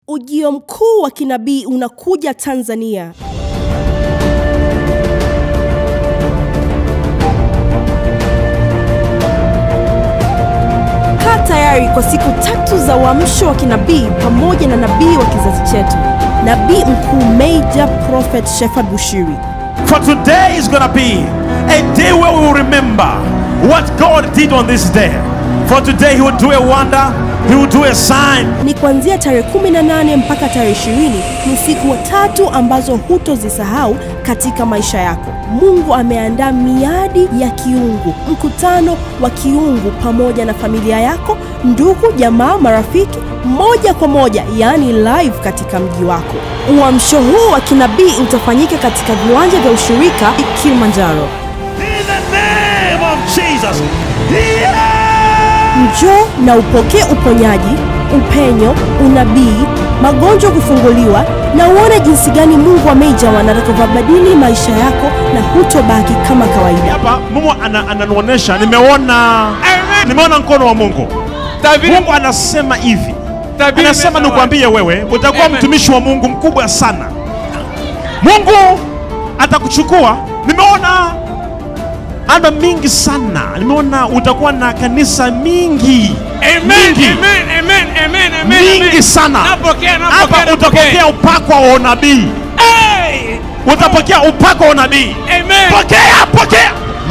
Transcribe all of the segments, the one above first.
Ujio mkuu wa kinabii unakuja Tanzania. Kaa tayari kwa siku 3 za uamsho wa kinabii pamoja na nabii wa kizazi chetu, nabii mkuu Major Prophet Shepherd Bushiri. For today is gonna be a day where we will remember what God did on this day. For today he will do a wonder, he will do a sign. Ni kuanzia tarehe 18 mpaka tarehe 20. Ni siku 3 ambazo hutozisahau katika maisha yako. Mungu ameandaa miadi ya kiungu, mkutano wa kiungu pamoja na familia yako, ndugu, jamaa, marafiki, moja kwa moja, yani live katika mji wako. Uamsho huu wa kinabii utafanyika katika viwanja vya ushirika Kilimanjaro. In the name of Jesus. Njoo na upokee uponyaji, upenyo, unabii, magonjwa kufunguliwa, na uone jinsi gani Mungu wa Major anatakavabadili maisha yako na hutobaki kama kawaida. Hapa Mungu ananionyesha, nimeona mkono wa Mungu. Mungu anasema hivi. Anasema nikwambie wewe, utakuwa mtumishi wa Mungu mkubwa sana. Mungu atakuchukua. Nimeona anda mingi sana. Nimeona utakuwa na kanisa mingi. Amen, mingi sana. Hapa utapokea upako wa unabii. Utapokea upako wa unabii. Pokea.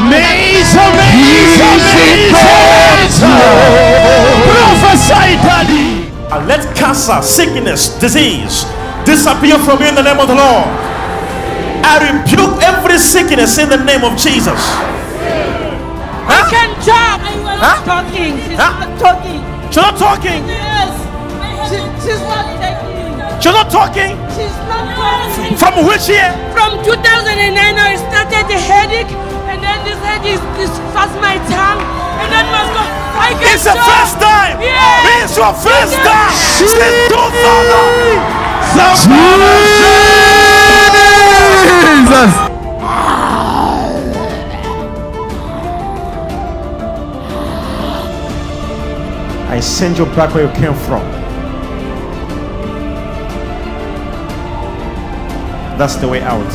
Prophesy, daddy. Let cancer, sickness, disease disappear from you in the name of the Lord. I rebuke every sickness in the name of Jesus. I can talk. She's not talking. She's not talking. She's not talking. Yes. She's not talking. She's not talking. She's not talking. From which year? From 2009, I started the headache, and then this headache is past my tongue, and then must go. It's the first time. Yes. It's your first time. Since 2000. Jesus. I send you back where you came from. That's the way out.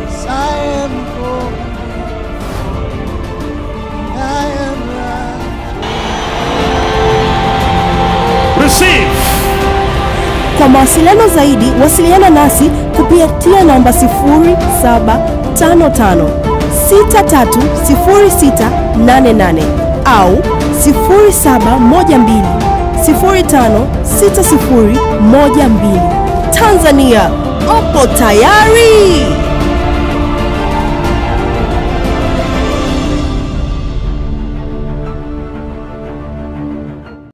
Receive. Kwa mawasiliano zaidi, wasiliana nasi kupitia namba 0755 630688 au 0712 056012. Tanzania, upo tayari?